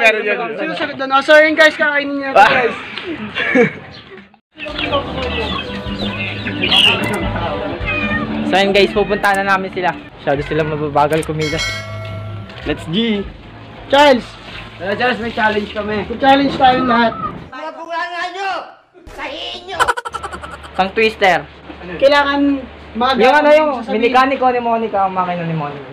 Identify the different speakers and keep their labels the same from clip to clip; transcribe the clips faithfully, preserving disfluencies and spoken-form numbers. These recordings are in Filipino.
Speaker 1: meron dyan.
Speaker 2: Sino sagot doon? Oh, so yun guys, kakainin niya ito guys.
Speaker 3: So yun guys, pupunta na namin sila. Masyado sila mababagal kumilos.
Speaker 1: Let's G!
Speaker 2: Charles!
Speaker 3: Pero Charles, may challenge kami.
Speaker 2: Challenge tayong lahat.
Speaker 4: Mga bunganga nyo! Sahihin nyo!
Speaker 3: Pang twister.
Speaker 2: Kailangan magawa.
Speaker 3: Yung ano yung minikaniko ni Monica, ang makina ni Monica.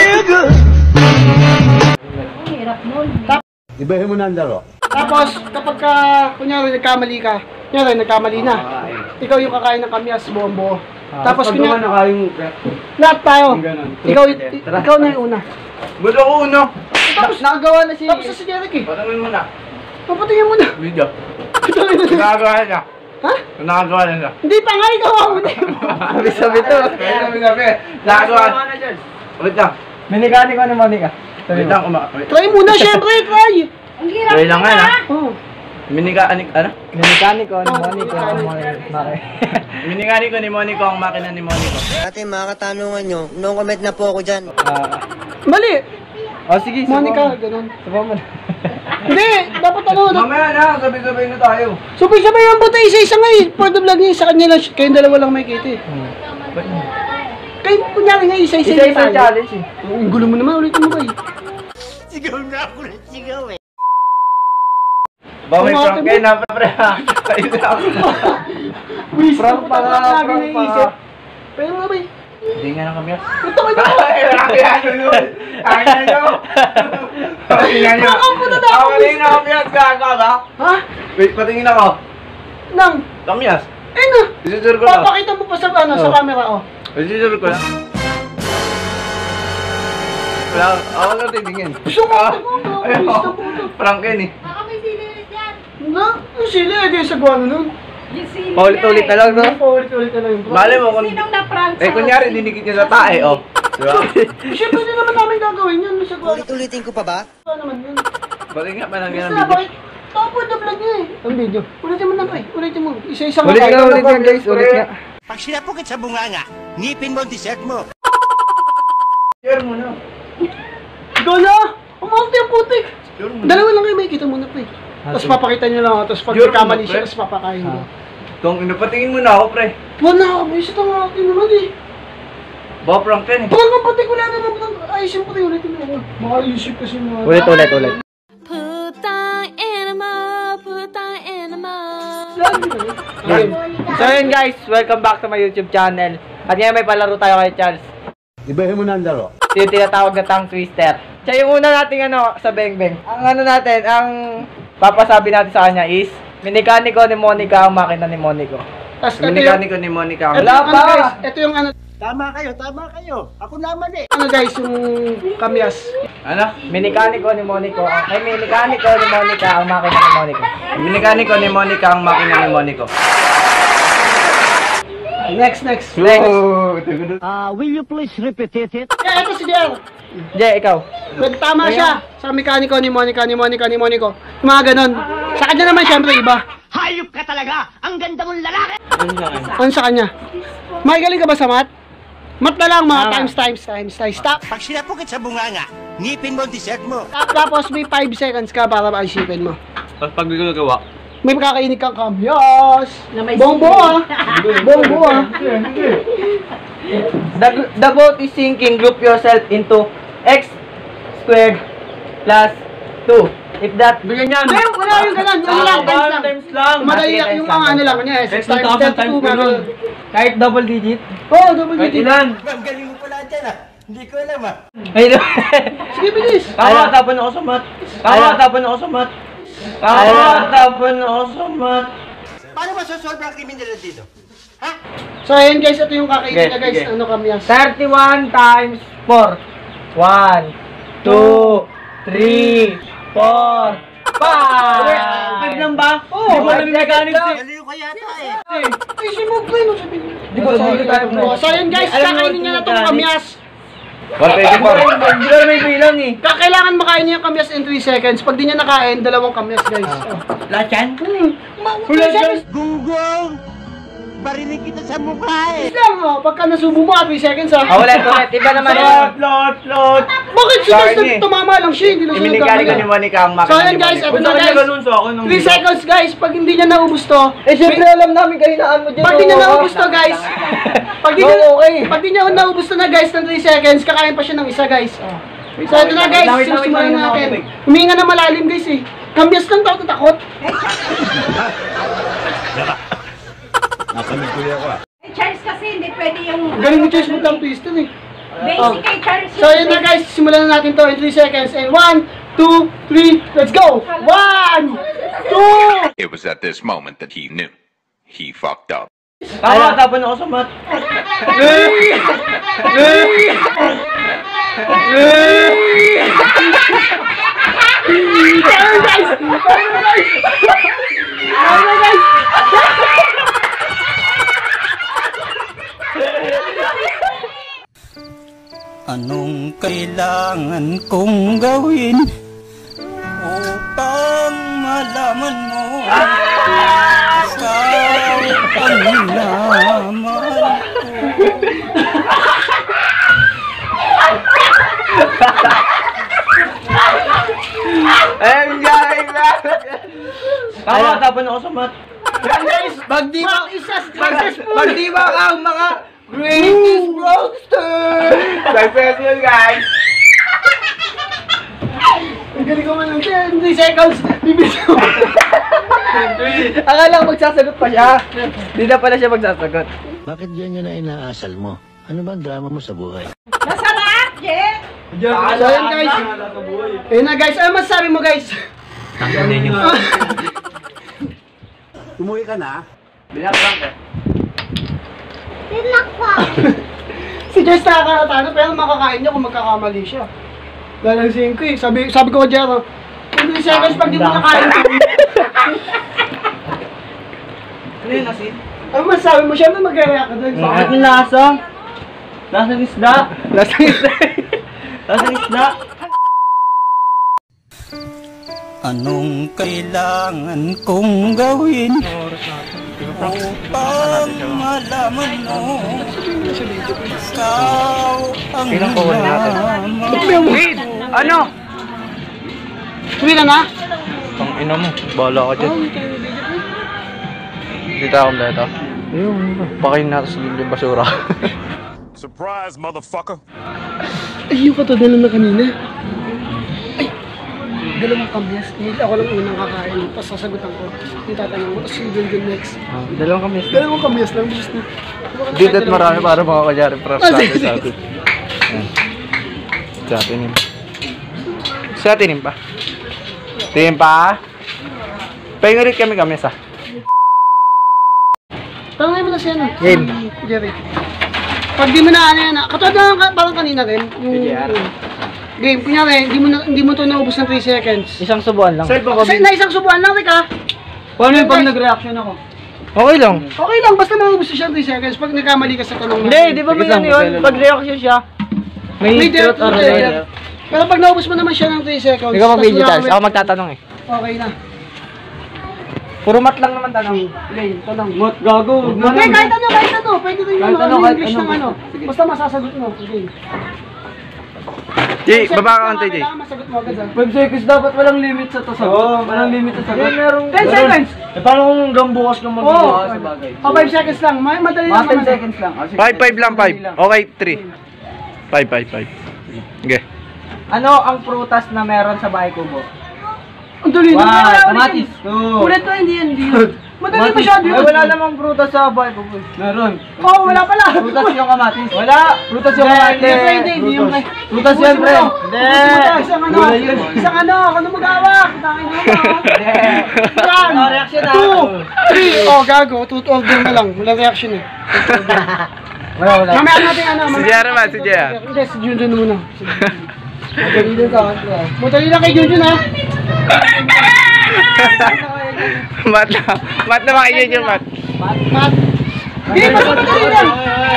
Speaker 1: Ibahin mo na ang laro.
Speaker 2: Tapos, kapag ka, kunyari nagkamali ka, kunyari nagkamali na, ikaw yung kakain ng kamyas, buong buo. Tapos kunyari, lahat tayo. Ikaw, ikaw na yung una.
Speaker 1: Ba't ako uno?
Speaker 2: Tapos,
Speaker 3: Nakagawa na si...
Speaker 2: tapos sa si Derek eh.
Speaker 1: Patangin mo na.
Speaker 2: Papatingin mo na.
Speaker 1: Video. Nakagawa na siya.
Speaker 2: Ha?
Speaker 1: Nakagawa na siya.
Speaker 2: Hindi pa nga, ikaw ang una.
Speaker 3: Sabi-sabi to.
Speaker 1: Sabi-sabi. Nakagawa na. Wait lang.
Speaker 3: Minikaniko ni Monica.
Speaker 1: Wait lang. Uma- wait.
Speaker 2: Try muna, syempre, try.
Speaker 4: Ang hirap
Speaker 1: Try lang nga, ha?
Speaker 2: Oh.
Speaker 1: Minikaanik, ano?
Speaker 3: Minikaniko ni Monica, ang makina.
Speaker 1: Minikaniko ni Monico ang makina ni Monico.
Speaker 5: Ate, mga katanungan nyo, no comment na po ako dyan.
Speaker 3: Ah.
Speaker 2: Mali.
Speaker 3: Oh, sige.
Speaker 2: Monica,
Speaker 3: subukan mo.
Speaker 2: ganun.
Speaker 3: Subukan mo.
Speaker 2: Hindi, dapat ano.
Speaker 1: Mamaya na, sabay-sabay na tayo.
Speaker 2: Sabay-sabay ang buta, isa-isa nga eh. For the vlog niya, sa kanya lang, kayong dalawa lang may kita eh.
Speaker 3: Hmm.
Speaker 2: Kayo, kunyari nga, isa-isa
Speaker 3: Isa-isa
Speaker 2: yung tayo.
Speaker 3: challenge eh.
Speaker 2: Ang gulo mo naman, ulitin mo ba eh.
Speaker 4: Sigaw na ako ng sigaw eh.
Speaker 1: Ba, may
Speaker 2: Kumate
Speaker 1: prank
Speaker 2: mo.
Speaker 1: kayo na, pre. Ayun na ako.
Speaker 3: Prank pa nga, prank pa nga.
Speaker 2: Pero nga ba eh.
Speaker 1: Hindi nga na kami.
Speaker 2: Ito ka na.
Speaker 1: Ay, nakakaya nyo yun. Kaya nyo. Kaya nyo.
Speaker 2: Baka ang puta na ako.
Speaker 1: Ako rin na kamyas, gaga ba?
Speaker 2: Ha?
Speaker 1: Wait, patingin ako.
Speaker 2: Nang?
Speaker 1: Kamyas.
Speaker 2: Eh na.
Speaker 1: Isisure ko na.
Speaker 2: Papakita mo pa sa ano, sa
Speaker 1: Oh.
Speaker 2: camera oh.
Speaker 1: Isisure ko na. Wala, ako lang titingin.
Speaker 2: Gusto ko,
Speaker 1: Ah,
Speaker 2: gusto ko,
Speaker 1: ayun,
Speaker 2: gusto ko.
Speaker 1: prank yan eh.
Speaker 4: Baka may sililit yan.
Speaker 2: Na? Yung sila, eh, di sa guwano nun.
Speaker 4: Yung sililit.
Speaker 3: Paulit-ulit na lang, no?
Speaker 2: Paulit-ulit na lang yung prank.
Speaker 1: Mali mo kung...
Speaker 4: Sinong na-prank
Speaker 1: Eh, kunyari, dinikit niya sa tae, oh. Diba?
Speaker 2: Siyempre, hindi naman namin gagawin yan. Sa guwano.
Speaker 5: Ulit-ulitin ko pa ba?
Speaker 2: Ano naman yun?
Speaker 1: Patingin pa lang yan ang
Speaker 2: Basta,
Speaker 1: video.
Speaker 2: bakit? Tapo the vlog niya eh. Ang video. Ulitin mo na pa eh. Ulitin mo. Isa-isa
Speaker 3: Ulit
Speaker 2: tayo.
Speaker 3: nga, ulit nga guys, ulit nga.
Speaker 4: Pag sinapukit sa bunganga, ngipin mo ang dessert mo.
Speaker 1: Share mo na.
Speaker 2: Ikaw na! Umaunti ang putik!
Speaker 1: Share mo na.
Speaker 2: Dalawa lang kayo, may kita muna pa eh. Tapos papakita niyo lang ako, tapos pag
Speaker 1: Sure
Speaker 2: may kamali
Speaker 1: mo,
Speaker 2: siya,
Speaker 1: pre?
Speaker 2: tapos papakain ko.
Speaker 1: Tong, inapatingin mo na ako, pre.
Speaker 2: Wala ako, may isa tanga akin naman eh.
Speaker 1: Ba, prank yan eh.
Speaker 2: Pag ang putik, wala naman. Ay, siyempre, ulitin mo ako. Makaisip kasi mga...
Speaker 3: Ulit, ulit, ulit.
Speaker 6: Putang animal, putang animal.
Speaker 2: Okay.
Speaker 3: So yun guys, welcome back to my YouTube channel. At ngayon may palaro tayo kay Charles.
Speaker 1: Ibahin mo na ang laro.
Speaker 3: Yung tinatawag na tongue twister. Siya yung una nating ano, sa Beng Beng. Ang ano natin, ang papasabi natin sa kanya is, minikaniko ni Monica ang makina ni Monico.
Speaker 2: Tapos ito yung...
Speaker 1: Minikaniko ni Monica.
Speaker 2: Ito
Speaker 3: Wala
Speaker 2: yung ano
Speaker 3: pa.
Speaker 2: guys, ito yung ano...
Speaker 4: Tama kayo, tama kayo. Ako naman eh.
Speaker 2: Ano guys, yung kamyas.
Speaker 1: Ano?
Speaker 3: Minikaniko ni Monico. Ay, minikaniko ni Monica ang makina ni Monico.
Speaker 1: Minikaniko ni Monica ang makina ni Monico.
Speaker 2: Next, next.
Speaker 3: Next.
Speaker 4: Uh, will you please repeat it?
Speaker 2: Yeah, ito si Jer.
Speaker 3: Jay, ikaw.
Speaker 2: Nagtama siya sa mekaniko ni Monica, ni Monica, ni Monico. Mga ganon. Sa kanya naman syempre iba.
Speaker 4: Hayop ka talaga! Ang ganda mong lalaki!
Speaker 2: Ano sa kanya? May galing ka ba sa mat? Mat na lang mga times, times, times, times. Stop.
Speaker 4: Pag sinapukit sa bunganga, ngipin mo ang dessert mo.
Speaker 2: Tapos may five seconds ka para maisipin mo.
Speaker 1: Pag pag gagawa.
Speaker 2: May makakainig kang kamyas. Bongbo ah. Bongbo ah.
Speaker 3: The, the boat is sinking. Group yourself into x squared plus two. If that...
Speaker 1: Bigyan yan.
Speaker 2: Pero wala yung ganun. Ano lang, times lang.
Speaker 1: Times lang.
Speaker 2: Madali lang yung mga ano lang. Kanya, six times, thirty-two. mga-
Speaker 3: Kahit double digit.
Speaker 2: Oo, double
Speaker 1: Kahit
Speaker 2: digit.
Speaker 1: ilan.
Speaker 4: Ang galing mo pala dyan ah. Hindi ko alam ah.
Speaker 3: Ay,
Speaker 2: Sige, bilis.
Speaker 1: Tama, tapan ako sa mat. Tama, tapan ako sa mat. Tama, tapan ako sa mat.
Speaker 4: Paano masosolve ang kriminalidad dito? Ha?
Speaker 2: So, ayan guys, ito yung kakainin niya
Speaker 1: Sige,
Speaker 2: guys.
Speaker 1: sige.
Speaker 2: Ano kamyas?
Speaker 3: thirty-one times four. one, two, three, four, five.
Speaker 1: Five lang ba?
Speaker 2: Oo.
Speaker 1: Di mo alam yung mechanics eh.
Speaker 4: Galiw ka yata eh.
Speaker 2: Ay, si Mugway, no sabi niya.
Speaker 3: Di ba sabi ko tayo mo?
Speaker 2: So, ayan guys,
Speaker 3: Alam mo,
Speaker 2: kakainin niya na itong
Speaker 3: mechanics.
Speaker 2: kamyas.
Speaker 1: one twenty-four.
Speaker 3: Hindi ko may bilang eh.
Speaker 2: Kailangan makain niya yung kamyas in three seconds. Pag di niya nakain, dalawang kamyas guys. Oh.
Speaker 3: Lahat yan?
Speaker 2: Hmm. Ma-
Speaker 1: Wala
Speaker 2: three seconds.
Speaker 4: Gunggong! Barinig kita sa mukha eh.
Speaker 2: Lang oh, pagka nasubo mo, three seconds ha.
Speaker 3: Ah, ulit, ulit. Iba naman yun.
Speaker 1: Lot, lot, lot.
Speaker 2: Bakit si
Speaker 3: Sorry.
Speaker 2: Justin tumama lang siya, hindi na siya
Speaker 3: Iminikani ko ni
Speaker 2: nagkamali.
Speaker 3: Monica ang makina
Speaker 2: So ayan
Speaker 3: ni
Speaker 2: guys,
Speaker 3: Monica.
Speaker 2: eto
Speaker 1: Kung
Speaker 2: na
Speaker 1: saan niya
Speaker 2: guys.
Speaker 1: ganun sa akin nung
Speaker 2: three seconds guys, pag hindi niya naubos to.
Speaker 3: Eh, syempre alam namin kahinaan mo dyan.
Speaker 2: Pag di niya
Speaker 3: oh.
Speaker 2: naubos to guys. Pag di niya,
Speaker 3: No, okay.
Speaker 2: pag di niya naubos to na guys ng three seconds, kakain pa siya ng isa guys. So ito na guys,
Speaker 3: Wait, wait, wait,
Speaker 2: simulan
Speaker 3: wait, wait,
Speaker 2: natin.
Speaker 3: wait.
Speaker 2: Huminga na malalim guys eh. Kambias lang tao, takot.
Speaker 7: Charles kasi hindi pwede yung...
Speaker 2: Galing mo choice mo lang twister eh.
Speaker 7: Basic kay Charles.
Speaker 2: So yun na guys, simulan na natin to in three seconds. And one, two, three, let's go! one, two!
Speaker 8: It was at this moment that he knew. He fucked up.
Speaker 1: Tama, tapon ako sa mat.
Speaker 2: Ayun guys! Ayun guys! Ayun guys!
Speaker 9: Anong kailangan kong gawin upang malaman mo ikaw ang minamahal ko?
Speaker 3: Ayun, galing na.
Speaker 1: Tama, tapon ako sa mat.
Speaker 2: Guys,
Speaker 3: Pag di ba,
Speaker 2: isa
Speaker 3: pag,
Speaker 2: successful!
Speaker 3: pag di ba ang mga greatest roaster? Successful, guys.
Speaker 2: Ang galing ko man lang siya, three seconds, bibilis ko.
Speaker 3: Akala ko magsasagot pa siya. Di na pala siya magsasagot.
Speaker 4: Bakit yan yun na inaasal mo? Ano ba ang drama mo sa buhay?
Speaker 7: Masarap, Jen!
Speaker 2: So yun guys, ayun na guys, ano masasabi mo guys?
Speaker 1: Tanggalin niyo.
Speaker 4: Umuwi ka na?
Speaker 2: Si Jess nakakatatano, pero makakain niya kung magkakamali siya. Lalansin ko eh, sabi, sabi ko kay Jero, in three seconds pag di mo nakain ko.
Speaker 3: Ano yun, asin?
Speaker 2: Ano masasabi mo, syempre mag-react ka doon.
Speaker 1: Bakit yung lasa? Lasang isda.
Speaker 3: Lasang isda.
Speaker 1: Lasang isda.
Speaker 9: Anong kailangan kong gawin upang malaman mo ikaw ang minamahal ko?
Speaker 3: Wait! Ano?
Speaker 2: Uwi na na?
Speaker 3: Ang ina mo, bahala ka dyan. Dito akong dito. Ayun, pakain natin sa yung basura.
Speaker 8: Surprise, motherfucker!
Speaker 2: Ay, yung katodala na kanina. Ay, dalawang kambias. Hindi ako lang unang kakain. Tapos sasagutan ko. Yung tatanong mo. Tapos yung Junjun next.
Speaker 3: Dalawang kami.
Speaker 2: Dalawang kambias lang. Bilis na.
Speaker 3: Dito at marami para mga kanyari props
Speaker 2: Ah,
Speaker 3: sa atin
Speaker 2: sige,
Speaker 3: sa atin. Ayan. Sa atin Sa atin pa. Tingin pa. Pahinga rin kami kami sa.
Speaker 2: Tanongin mo na siya, no?
Speaker 3: Game.
Speaker 2: Si Jerry. Pag di mo na ano yan, ah, katulad na lang parang kanina rin. Yung,
Speaker 3: P G R.
Speaker 2: yung game, kunyari, hindi mo na, hindi mo to naubos ng three seconds.
Speaker 3: Isang subuan lang.
Speaker 2: Kasi na isang subuan lang, Rika.
Speaker 3: Paano
Speaker 2: yung pag
Speaker 3: nag-reaction ako? Okay lang.
Speaker 2: Okay lang, basta maubos siya ng three seconds pag nagkamali ka sa tanong mo.
Speaker 3: Hindi, di ba may ano yun? Pag reaction siya, may,
Speaker 2: May
Speaker 3: truth
Speaker 2: truth
Speaker 3: or
Speaker 2: or
Speaker 3: dare.
Speaker 2: dare. Pero pag naubos mo naman siya ng three seconds,
Speaker 3: Hindi ka
Speaker 2: tas
Speaker 3: mag-video
Speaker 2: wala
Speaker 3: Charles.
Speaker 2: kami-
Speaker 3: Ako magtatanong eh.
Speaker 2: Okay na.
Speaker 3: Puro mat lang naman tanong.
Speaker 2: Okay, tanong.
Speaker 1: Mat, gago.
Speaker 2: Okay, kahit ano, kahit ano. Pwede rin yung
Speaker 1: Kahit
Speaker 2: mga
Speaker 1: ano, kahit
Speaker 2: English
Speaker 1: ano.
Speaker 2: ng ano. Basta masasagot mo. Okay.
Speaker 3: Jay, baba ka konti, Jay.
Speaker 2: Kailangan masagot mo agad, ah.
Speaker 1: five seconds dapat walang limit sa to sagot. Oo, walang limit sa sagot.
Speaker 3: merong...
Speaker 2: ten seconds!
Speaker 1: Eh, paano kung hanggang bukas ka
Speaker 2: Oo.
Speaker 1: magbubukas sa bagay?
Speaker 2: Oh, five seconds lang. Ma- Madali lang
Speaker 1: Mga ten
Speaker 2: naman.
Speaker 1: seconds lang. Ah, sige.
Speaker 3: five, five lang, five. Okay, three. five, five, five. Okay.
Speaker 1: Ano ang prutas na meron sa bahay kubo?
Speaker 2: Ang dali na.
Speaker 1: One,
Speaker 2: Wala, ulit
Speaker 1: kamatis.
Speaker 2: yun.
Speaker 1: Two.
Speaker 2: Ulit to, hindi yan, hindi yun. Madali masyado yun.
Speaker 1: Ay, wala namang prutas sa bahay kubo. Meron.
Speaker 2: Oo, oh, wala pala.
Speaker 1: Prutas yung kamatis. Wala. Prutas yung
Speaker 2: Hindi,
Speaker 1: kamatis.
Speaker 2: hindi, hindi, hindi yung kay...
Speaker 1: Prutas yan, pre.
Speaker 2: Hindi. Isang ano,
Speaker 1: Gulay yun.
Speaker 2: isang ano, ako na mag-awak. Tangin mo ba?
Speaker 1: Hindi.
Speaker 2: One,
Speaker 1: No reaction, ah.
Speaker 2: two, three. Oh, gago. Two order na lang. Walang reaction eh.
Speaker 1: Wala, wala.
Speaker 2: Mamaya natin ano.
Speaker 3: Si
Speaker 2: mamaya
Speaker 3: Jera ba?
Speaker 2: natin-
Speaker 3: Si Jera.
Speaker 2: Hindi, si Junjun muna.
Speaker 1: Madali din sa akin, pre.
Speaker 2: Madali lang kay Junjun ha.
Speaker 3: mat lang. Mat na makikita yung mat.
Speaker 2: Mat. Hindi, mas madali lang.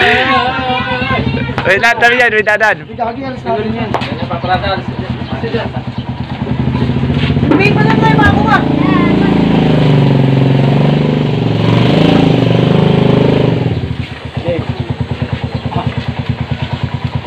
Speaker 3: Wait, natin yan. Wait, natin.
Speaker 2: Gagi, alas natin yan.
Speaker 1: Paparata.
Speaker 2: May pa lang tayo makakuha.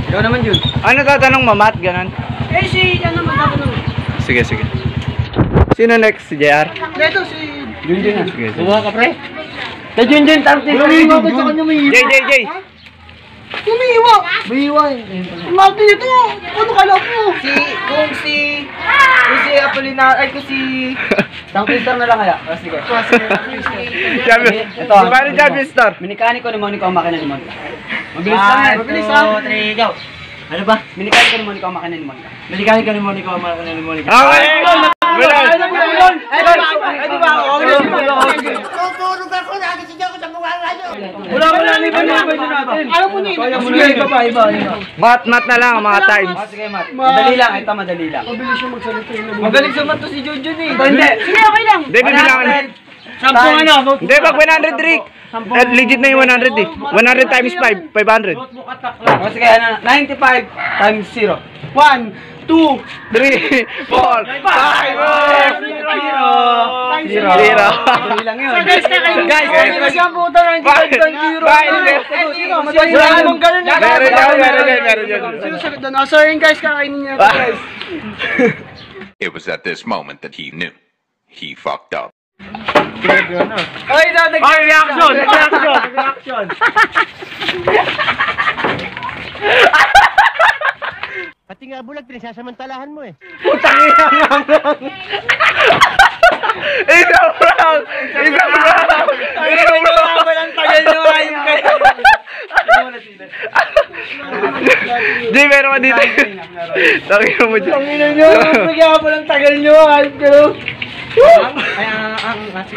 Speaker 1: Ikaw naman, Jun.
Speaker 3: Ano tatanong mo, Matt? Ganon?
Speaker 2: Eh, si, ano, magtatanong.
Speaker 3: Sige, sige. Sino next? Si J R?
Speaker 2: Dito, si...
Speaker 3: Junjun na. Sige, sige.
Speaker 1: Kumuha ka, pre. Sa Junjun, tarty.
Speaker 2: Humihiwa ba sa kanya may
Speaker 3: J, J, J!
Speaker 2: Humihiwa! Humihiwa eh. Martin, ito! Ano kala mo?
Speaker 3: Si, kung si... Kung si Apolinar, ay kung si...
Speaker 1: Tang twister na lang kaya. O, sige.
Speaker 3: Champion.
Speaker 1: Ito.
Speaker 3: Paano Champion Star?
Speaker 1: Minikaniko ni Monica ang makina ni Monica. Mabilis
Speaker 2: One,
Speaker 1: lang yan.
Speaker 2: mabilis
Speaker 1: Two,
Speaker 2: lang.
Speaker 1: three, go. Ano ba? Minikaniko ni Monica ang makina ni Monica. Minikaniko ni Monica ang makina ni Monica.
Speaker 3: Okay! Bilang!
Speaker 2: Ay, di ba? Ay, di ba? Oo, di ba?
Speaker 1: Wala ko lang iba na iba natin.
Speaker 2: Ayaw mo na yun.
Speaker 1: Sige, iba pa, iba.
Speaker 3: Mat, mat na lang ang mga times.
Speaker 1: O, sige, Mat. Madali lang. Ito, madali lang.
Speaker 2: Mabilis yung magsalita yun.
Speaker 1: Magaling sumat to si Junjun eh. Hindi.
Speaker 2: Sige, okay lang.
Speaker 3: Hindi, bibilangan.
Speaker 1: Sampung ano?
Speaker 3: Hindi, pag one hundred, Rick. Eh, legit na yung one hundred eh. one hundred times five, five hundred.
Speaker 1: O, sige, ano? ninety-five times zero.
Speaker 2: One, two,
Speaker 3: three, four, five,
Speaker 1: Zero.
Speaker 3: Zero. Zero.
Speaker 1: Madali lang yun.
Speaker 2: So guys, kakain.
Speaker 1: Guys,
Speaker 2: Guys,
Speaker 1: guys,
Speaker 2: siya puta ng
Speaker 3: Five. Five.
Speaker 1: Wala namang ganun eh.
Speaker 3: Meron yan, meron yan, meron yan.
Speaker 2: Sino sagot doon? Oh, so yun guys, kakainin niya ito guys.
Speaker 8: It was at this moment that he knew. He fucked up.
Speaker 1: Oy, dadag.
Speaker 3: Oy, reaction! Reaction!
Speaker 1: Reaction.
Speaker 4: Pati nga bulag, pinasasamantalahan mo eh.
Speaker 3: Putang ina nga lang. Isang round! Isang round! Isang round!
Speaker 1: Walang tagal nyo ayun kayo.
Speaker 3: Jay, meron ka dito. Tangin mo dyan.
Speaker 2: Ang ina nyo, nagyapa ng tagal nyo, halip kayo.
Speaker 1: Ay, ang, ang, ang,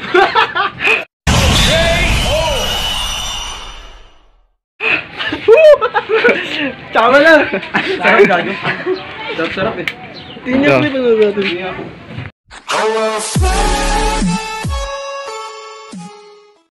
Speaker 2: Tama na.
Speaker 1: sarap gago. Sarap, sarap eh.
Speaker 2: Tingnan mo yung panood natin.